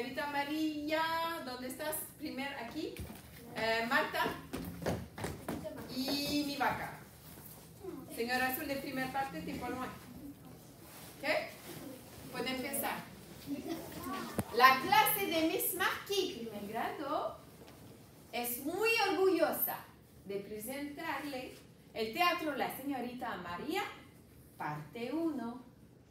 Señorita María, ¿dónde estás? Primero aquí. Marta. Y mi vaca. Señora Azul de primera parte, tipo no. ¿Ok? Puede empezar. La clase de Miss Marquis, primer grado, es muy orgullosa de presentarle el teatro La Señorita María, parte 1.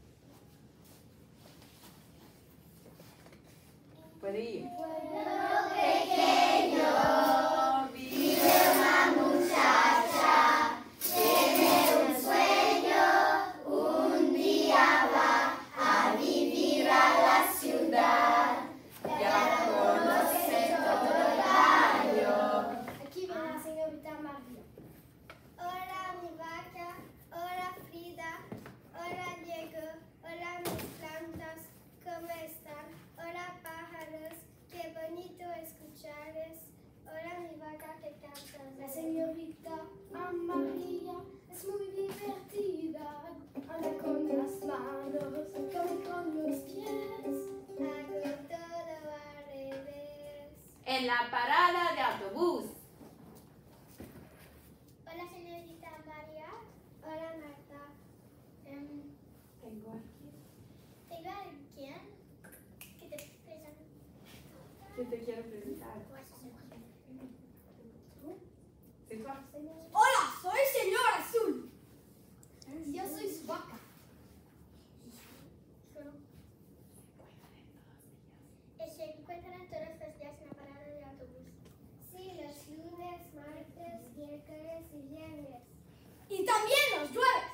Puede ir. Pueblo pequeño, vive una muchacha, tiene un sueño, un día va a vivir a la ciudad, ya conoce todo el barrio. Aquí viene la señorita María. Hola mi vaca, hola Frida, hola Diego, hola mis plantas, ¿cómo están? Hola pájaros, qué bonito escucharles. Hola mi vaca que canta. La señorita María es muy divertida. Anda con las manos, come con los pies. Hago todo al revés. En la parada de autobús. Hola señorita María, hola Marta. Tengo aquí. ¿Tengo a alguien que te presenta? ¿Qué te quiero presentar? ¿C'est toi? Hola, soy señor Azul. Yo soy su vaca. Se encuentran todos los días en la parada de autobús. Sí, los lunes, martes, miércoles y viernes. Y también los jueves.